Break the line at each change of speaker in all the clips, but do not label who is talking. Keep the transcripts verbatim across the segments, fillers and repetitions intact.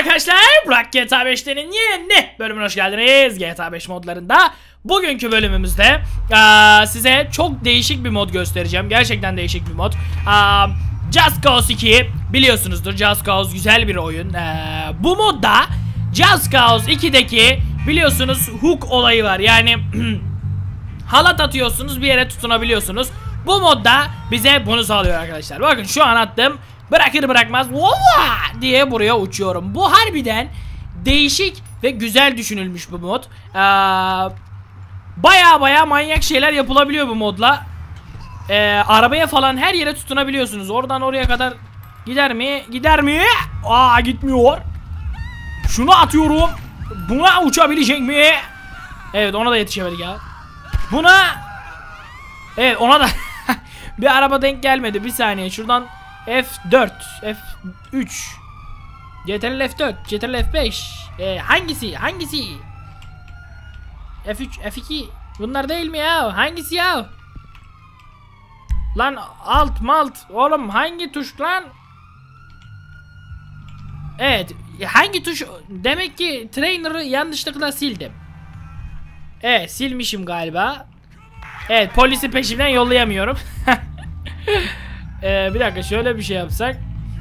arkadaşlar, Burak G T A beş'tenin yeni bölümüne hoş geldiniz. G T A beş modlarında bugünkü bölümümüzde aa, size çok değişik bir mod göstereceğim. Gerçekten değişik bir mod. Aa, Just Cause iki biliyorsunuzdur. Just Cause güzel bir oyun. Ee, bu modda Just Cause iki'deki biliyorsunuz hook olayı var. Yani halat atıyorsunuz, bir yere tutunabiliyorsunuz. Bu modda bize bunu sağlıyor arkadaşlar. Bakın şu an attım. Bırakır bırakmaz Vova! diye buraya uçuyorum. Bu harbiden değişik ve güzel düşünülmüş bu mod. Ee, baya baya manyak şeyler yapılabiliyor bu modla. Ee, arabaya falan her yere tutunabiliyorsunuz. Oradan oraya kadar gider mi? Gider mi? Aa, gitmiyor. Şunu atıyorum. Buna uçabilecek mi? Evet, ona da yetişemedik ya. Buna evet, ona da bir araba denk gelmedi. Bir saniye şuradan F dört, F üç, C T R L F dört, C T R L F beş. Ee, hangisi? Hangisi? F üç, F iki. Bunlar değil mi ya? Hangisi ya? Lan alt malt. Oğlum hangi tuş lan? Evet. Hangi tuş? Demek ki trainer'ı yanlışlıkla sildim. Evet, silmişim galiba. Evet, polisi peşimden yollayamıyorum. Ee, bir dakika, şöyle bir şey yapsak.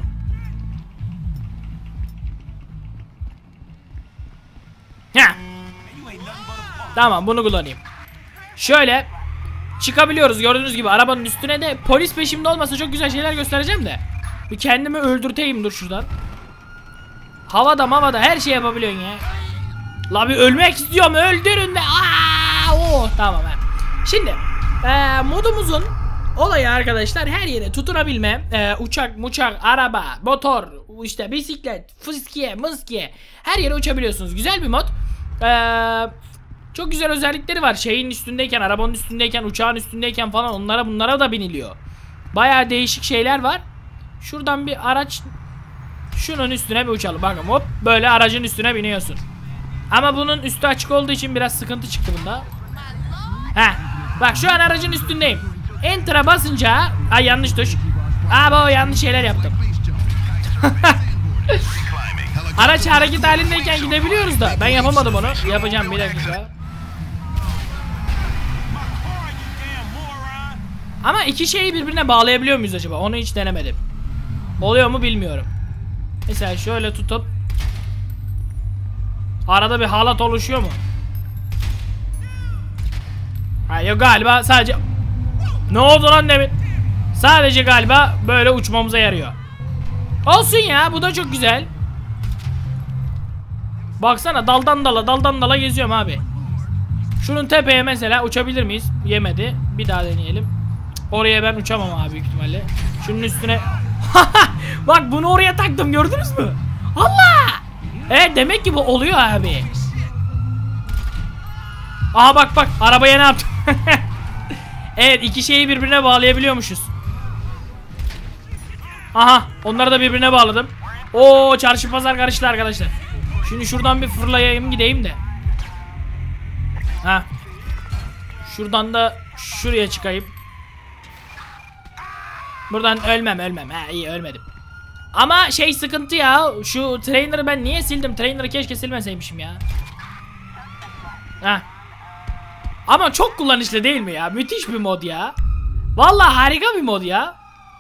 Heh. Tamam, bunu kullanayım. Şöyle çıkabiliyoruz gördüğünüz gibi arabanın üstüne de. Polis peşimde olmasa çok güzel şeyler göstereceğim de. Bir kendimi öldürteyim, dur şuradan. Havada mavada her şey yapabiliyorsun ya. La bir ölmek istiyorum, öldürün de. Aa, oh, tamam. He. Şimdi ee, modumuzun olayı arkadaşlar, her yere tutunabilme. ee, Uçak, muçak, araba, motor, işte bisiklet, fıskiye, mıskiye, her yere uçabiliyorsunuz. Güzel bir mod. ee, Çok güzel özellikleri var. Şeyin üstündeyken, arabanın üstündeyken, uçağın üstündeyken falan onlara bunlara da biniliyor. Baya değişik şeyler var. Şuradan bir araç, şunun üstüne bir uçalım. Bakın hop, böyle aracın üstüne biniyorsun. Ama bunun üstü açık olduğu için biraz sıkıntı çıktı bunda. Heh, bak şu an aracın üstündeyim. Enter'a basınca, ay yanlış tuş. Aa, bu yanlış şeyler yaptım. Araç hareket halindeyken gidebiliyoruz da ben yapamadım onu. Yapacağım, bir dakika. Ama iki şeyi birbirine bağlayabiliyor muyuz acaba? Onu hiç denemedim. Oluyor mu bilmiyorum. Mesela şöyle tutup arada bir halat oluşuyor mu? Hayır, galiba sadece. Ne oldu lan demin? Sadece galiba böyle uçmamıza yarıyor. Olsun ya, bu da çok güzel. Baksana, daldan dala daldan dala geziyorum abi. Şunun tepeye mesela uçabilir miyiz? Yemedi. Bir daha deneyelim. Oraya ben uçamam abi büyük ihtimalle. Şunun üstüne. Bak, bunu oraya taktım, gördünüz mü? Allah! Evet, demek ki bu oluyor abi. Aha bak bak, arabaya ne yaptım? Evet, iki şeyi birbirine bağlayabiliyormuşuz. Aha, onları da birbirine bağladım. Oo, çarşı pazar karıştı arkadaşlar. Şimdi şuradan bir fırlayayım gideyim de. Ha. Şuradan da şuraya çıkayım. Buradan ölmem ölmem. Ha, iyi, ölmedim. Ama şey sıkıntı ya. Şu trainer'ı ben niye sildim? Trainer'ı keşke silmeseymişim ya. Ha. Ama çok kullanışlı değil mi ya? Müthiş bir mod ya. Vallahi harika bir mod ya.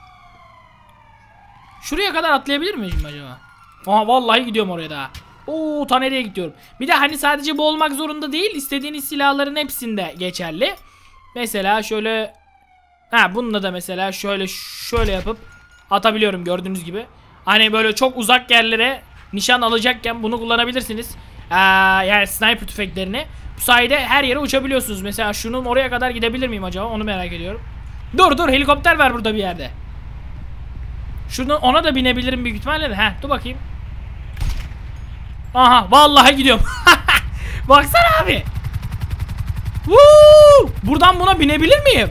Şuraya kadar atlayabilir miyim acaba? Aha, vallahi gidiyorum oraya da. Oo, ta nereye gidiyorum? Bir de hani sadece bu olmak zorunda değil. İstediğiniz silahların hepsinde geçerli. Mesela şöyle. Ha, bununla da mesela şöyle şöyle yapıp atabiliyorum gördüğünüz gibi. Hani böyle çok uzak yerlere nişan alacakken bunu kullanabilirsiniz. Ee, yani sniper tüfeklerini. Bu sayede her yere uçabiliyorsunuz. Mesela şunun oraya kadar gidebilir miyim acaba? Onu merak ediyorum. Dur dur, helikopter var burada bir yerde. Şuradan ona da binebilirim büyük ihtimalle de. Heh, dur bakayım. Aha, vallahi gidiyorum. Baksana abi. Woo! Buradan buna binebilir miyim?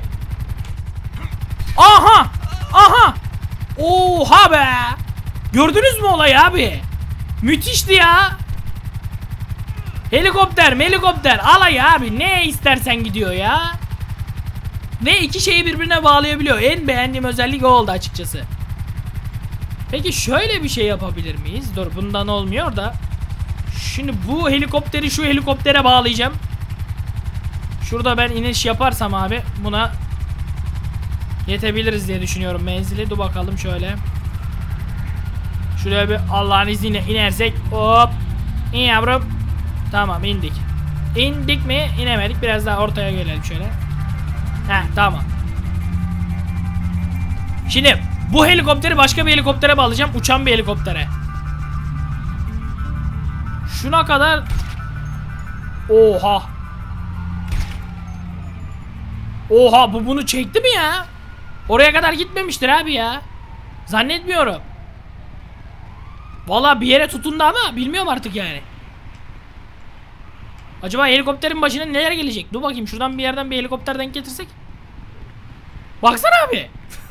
Aha! Aha! Oha be! Gördünüz mü olayı abi? Müthişti ya. Helikopter, helikopter alay abi, ne istersen gidiyor ya. Ve iki şeyi birbirine bağlayabiliyor. En beğendiğim özellik o oldu açıkçası. Peki şöyle bir şey yapabilir miyiz? Dur, bundan olmuyor da. Şimdi bu helikopteri şu helikoptere bağlayacağım. Şurada ben iniş yaparsam abi buna yetebiliriz diye düşünüyorum menzili. Dur bakalım şöyle. Şuraya bir Allah'ın izniyle inersek. Hop. İn yavrum. Tamam, indik. İndik mi? İnemedik. Biraz daha ortaya gelelim şöyle. Heh, tamam. Şimdi bu helikopteri başka bir helikoptere bağlayacağım. Uçan bir helikoptere. Şuna kadar. Oha. Oha, bu bunu çekti mi ya? Oraya kadar gitmemiştir abi ya. Zannetmiyorum. Vallahi bir yere tutundu ama bilmiyorum artık yani. Acaba helikopterin başına neler gelecek? Dur bakayım, şuradan bir yerden bir helikopter denk getirsek. Baksana abi.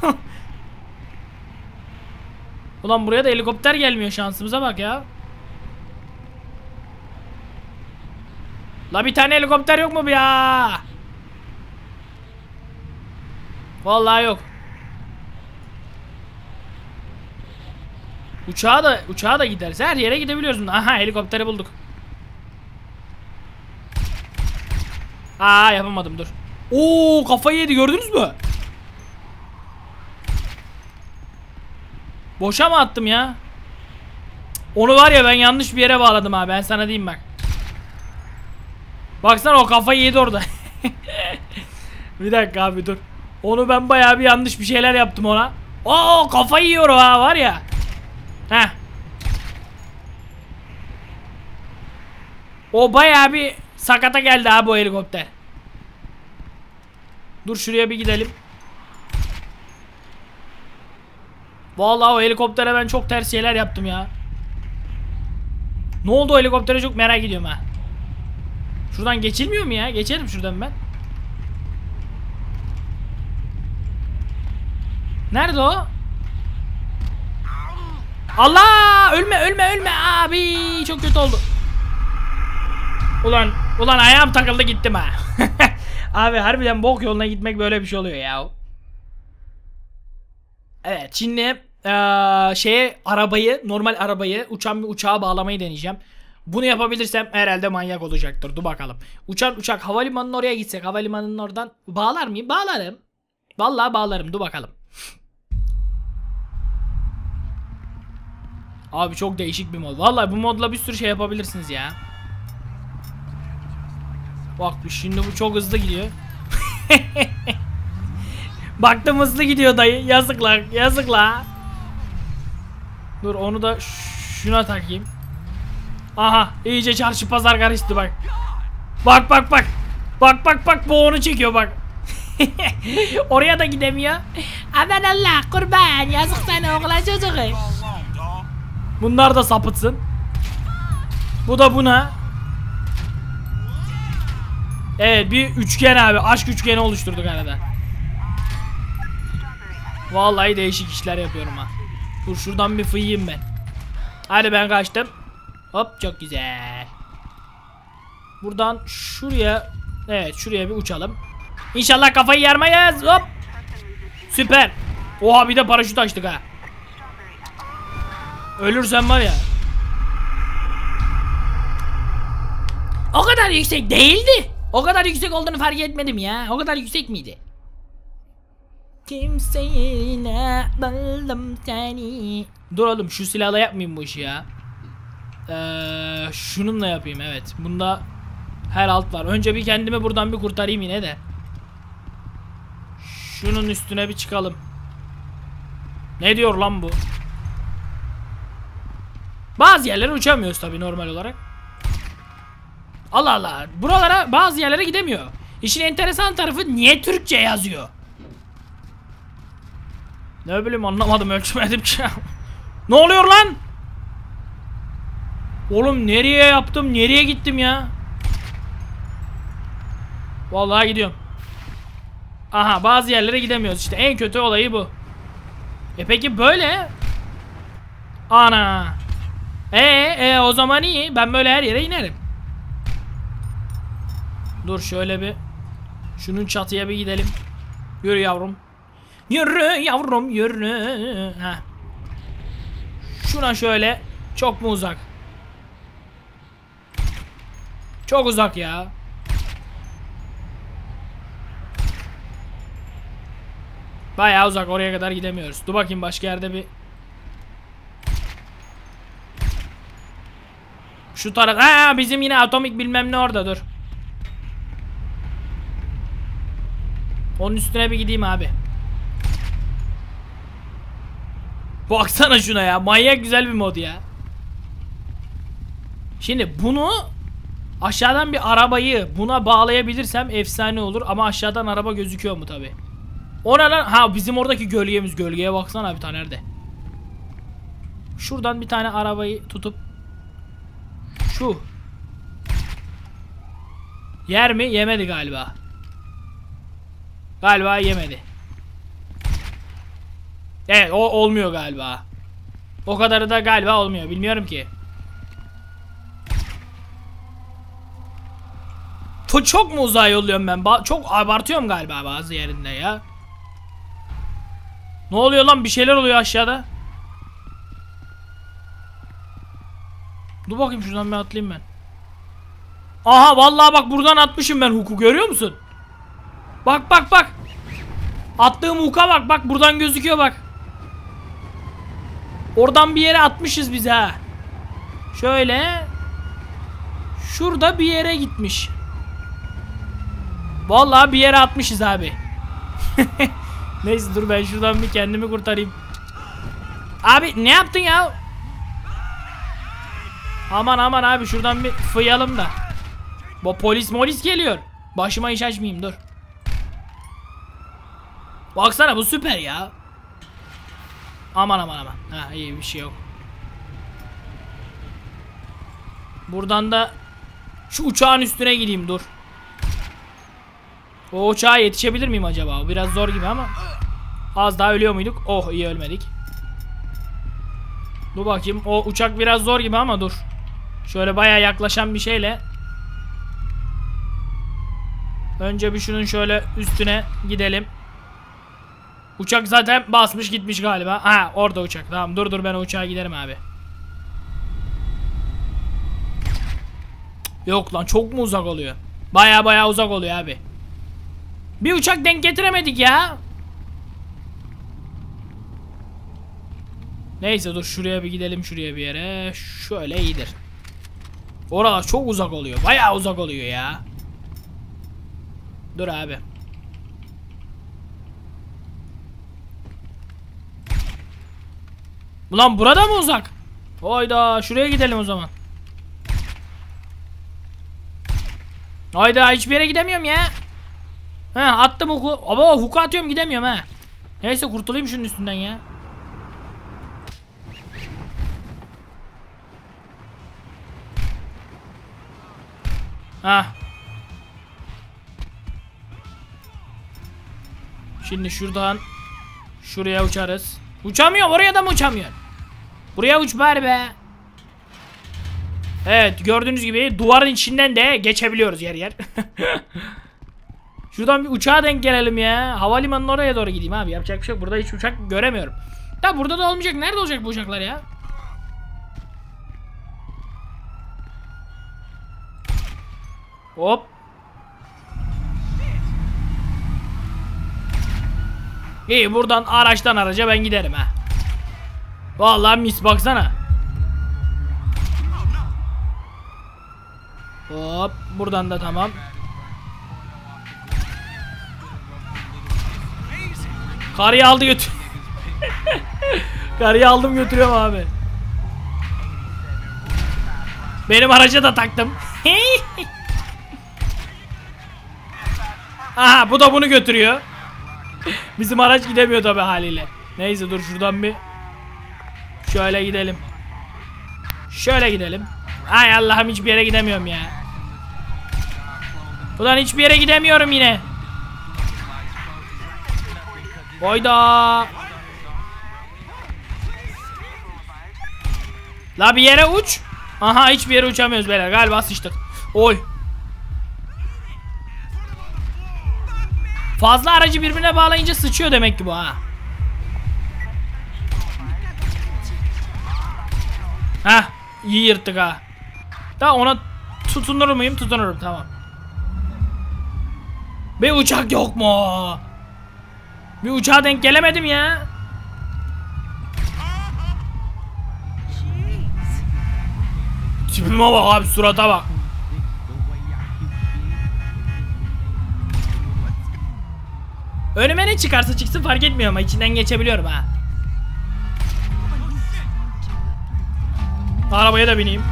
Ulan buraya da helikopter gelmiyor, şansımıza bak ya. La bir tane helikopter yok mu ya? Vallahi yok. Uçağa da uçağa da gideriz. Her yere gidebiliyoruz. Aha, helikopteri bulduk. Aa, yapamadım, dur. Oo, kafayı yedi, gördünüz mü? Boşa mı attım ya? Onu var ya, ben yanlış bir yere bağladım abi, ben sana diyeyim bak. Baksana, o kafayı yedi orada. Bir dakika abi, dur. Onu ben bayağı bir yanlış bir şeyler yaptım ona. Oo, kafayı yiyor o ha, var ya. Heh. O bayağı bir sakata geldi abi o helikopter. Dur şuraya bir gidelim. Vallahi o helikoptere ben çok ters şeyler yaptım ya. Ne oldu o helikoptere, çok merak ediyorum ha. Şuradan geçilmiyor mu ya? Geçelim şuradan ben. Nerede o? Allah! Ölme ölme ölme abi, çok kötü oldu. Ulan ulan ayağım takıldı, gittim ha. Abi harbiden bok yoluna gitmek böyle bir şey oluyor ya. Evet, şimdi ee, şeye arabayı, normal arabayı uçan bir uçağa bağlamayı deneyeceğim. Bunu yapabilirsem herhalde manyak olacaktır. Dur bakalım. Uçan uçak havalimanının oraya gitsek, havalimanının oradan bağlar mıyım? Bağlarım. Vallahi bağlarım. Dur bakalım. Abi çok değişik bir mod. Vallahi bu modla bir sürü şey yapabilirsiniz ya. Bak şimdi bu çok hızlı gidiyor. Baktım hızlı gidiyor dayı. Yazıklar, yazıklar. Dur onu da şuna takayım. Aha, iyice çarşı pazar karıştı bak. Bak bak bak. Bak bak bak, bu onu çekiyor bak. Oraya da gidemiyor. Aman Allah kurban, yazık sana oğlan çocuğu. Bunlar da sapıtsın. Bu da buna. Evet, bir üçgen abi, aşk üçgeni oluşturduk arada. Vallahi değişik işler yapıyorum ha. Dur şuradan bir fıyayım ben. Hadi ben kaçtım. Hop, çok güzel. Buradan şuraya, evet şuraya bir uçalım. İnşallah kafayı yarmayız. Hop. Süper. Oha, bir de paraşüt açtık ha. Ölürsen var ya. O kadar yüksek değildi. O kadar yüksek olduğunu fark etmedim ya. O kadar yüksek miydi? Kimseye buldum seni. Dur oğlum, şu silahla yapmayayım bu işi ya. Ee, şununla yapayım, evet. Bunda her alt var. Önce bir kendimi buradan bir kurtarayım yine de. Şunun üstüne bir çıkalım. Ne diyor lan bu? Bazı yerlere uçamıyoruz tabi normal olarak. Allah Allah. Buralara, bazı yerlere gidemiyor. İşin enteresan tarafı, niye Türkçe yazıyor? Ne bileyim, anlamadım, ölçmedim ki. Ne oluyor lan? Oğlum nereye yaptım, nereye gittim ya? Vallahi gidiyorum. Aha, bazı yerlere gidemiyoruz işte, en kötü olayı bu. E peki böyle. Ana. Ee, e, o zaman iyi, ben böyle her yere inerim. Dur şöyle bir şunun çatıya bir gidelim. Yürü yavrum. Yürü yavrum yürü. Heh. Şuna şöyle. Çok mu uzak? Çok uzak ya. Bayağı uzak, oraya kadar gidemiyoruz. Dur bakayım başka yerde bir. Şu taraf. Ha, bizim yine atomik bilmem ne orada, dur. Onun üstüne bir gideyim abi. Baksana şuna ya. Manyak güzel bir mod ya. Şimdi bunu aşağıdan bir arabayı buna bağlayabilirsem efsane olur. Ama aşağıdan araba gözüküyor mu tabi. Ona lan. Ha, bizim oradaki gölgemiz. Gölgeye baksana bir tane nerede. Şuradan bir tane arabayı tutup şu. Yer mi? Yemedi galiba. Galiba yemedi. Evet, o olmuyor galiba. O kadarı da galiba olmuyor. Bilmiyorum ki. Çok mu uzağa yolluyorum ben? Ba çok abartıyorum galiba bazı yerinde ya. Ne oluyor lan? Bir şeyler oluyor aşağıda. Dur bakayım, şuradan bir atlayayım ben. Aha, vallahi bak buradan atmışım ben huku, görüyor musun? Bak bak bak. Attığım huka bak bak, buradan gözüküyor bak. Oradan bir yere atmışız biz ha. Şöyle. Şurada bir yere gitmiş. Vallahi bir yere atmışız abi. Neyse dur, ben şuradan bir kendimi kurtarayım. Abi ne yaptın ya? Aman aman abi, şuradan bir fıyalım da. Bu polis molis geliyor. Başıma iş açmayayım, dur. Baksana, bu süper ya. Aman aman aman. Ha, iyi, bir şey yok. Buradan da şu uçağın üstüne gideyim, dur. O uçağa yetişebilir miyim acaba? Biraz zor gibi ama. Az daha ölüyor muyduk? Oh, iyi ölmedik. Dur bakayım, o uçak biraz zor gibi ama dur. Şöyle bayağı yaklaşan bir şeyle. Önce bir şunun şöyle üstüne gidelim. Uçak zaten basmış gitmiş galiba. Ha, orada uçak. Tamam, dur dur, ben o uçağa giderim abi. Yok lan, çok mu uzak oluyor? Baya baya uzak oluyor abi. Bir uçak denk getiremedik ya. Neyse dur, şuraya bir gidelim, şuraya bir yere. Şöyle iyidir. Oralar çok uzak oluyor. Baya uzak oluyor ya. Dur abi. Ulan burada mı uzak? Hayda, şuraya gidelim o zaman. Hayda, hiçbir yere gidemiyorum ya. He, attım huku. Ama huku atıyorum, gidemiyorum ha. Neyse, kurtulayım şunun üstünden ya. Ha. Şimdi şuradan şuraya uçarız. Uçamıyorum, oraya da mı uçamıyorsun? Buraya uç bari be. Evet, gördüğünüz gibi duvarın içinden de geçebiliyoruz yer yer. Şuradan bir uçağa denk gelelim ya. Havalimanının oraya doğru gideyim abi. Yapacak bir şey yok. Burada hiç uçak göremiyorum. Ya burada da olmayacak. Nerede olacak bu uçaklar ya? Hop. İyi, buradan araçtan araca ben giderim ha. Vallahi mis, baksana. Hop, buradan da tamam. Karıyı aldı götür. Karıyı aldım götürüyorum abi. Benim araca da taktım. Aha, bu da bunu götürüyor. Bizim araç gidemiyor tabi haliyle. Neyse dur, şuradan bir şöyle gidelim. Şöyle gidelim. Ay Allah'ım, hiçbir yere gidemiyorum ya. Ulan hiçbir yere gidemiyorum yine. Oyda. La bir yere uç. Aha, hiçbir yere uçamıyoruz beyler. Galiba sıçtık. Oy. Fazla aracı birbirine bağlayınca sıçıyor demek ki bu ha. Heh, iyi yırttık ha. Daha ona tutunur muyum? Tutunurum, tamam. Bir uçak yok mu? Bir uçağa denk gelemedim ya. Tipime bak abi, surata bak. Önüme ne çıkarsa çıksın fark etmiyor ama içinden geçebiliyorum ha. Arabaya da bineyim.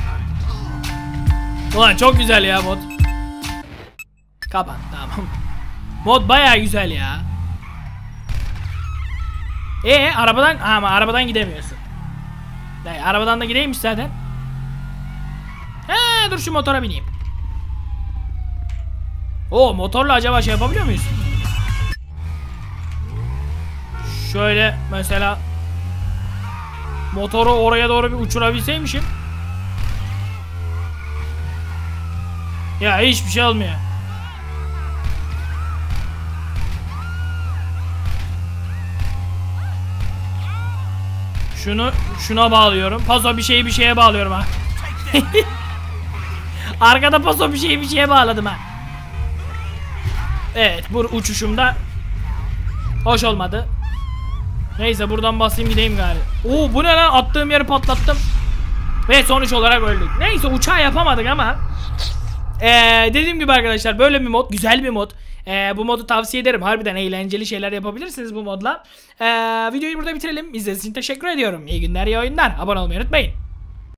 Ulan çok güzel ya mod. Kapat, tamam. Mod bayağı güzel ya. Ee arabadan ama arabadan gidemiyorsun. Yani arabadan da gideymiş zaten. He, dur şu motora bineyim. O motorla acaba şey yapabiliyor muyuz? Şöyle mesela motoru oraya doğru bir uçurabilseymişim. Ya hiçbir şey olmuyor. Şunu şuna bağlıyorum. Paso bir şeyi bir şeye bağlıyorum ha. Arkada paso bir şeyi bir şeye bağladım ha. Evet, bu uçuşumda hoş olmadı. Neyse buradan basayım gideyim galiba. Oo bu ne lan, attığım yeri patlattım. Ve sonuç olarak öldük. Neyse uçağı yapamadık ama ee, dediğim gibi arkadaşlar böyle bir mod, güzel bir mod. Ee, bu modu tavsiye ederim. Harbiden eğlenceli şeyler yapabilirsiniz bu modla. Ee, videoyu burada bitirelim. İzlediğiniz için teşekkür ediyorum. İyi günler, iyi oyunlar. Abone olmayı unutmayın.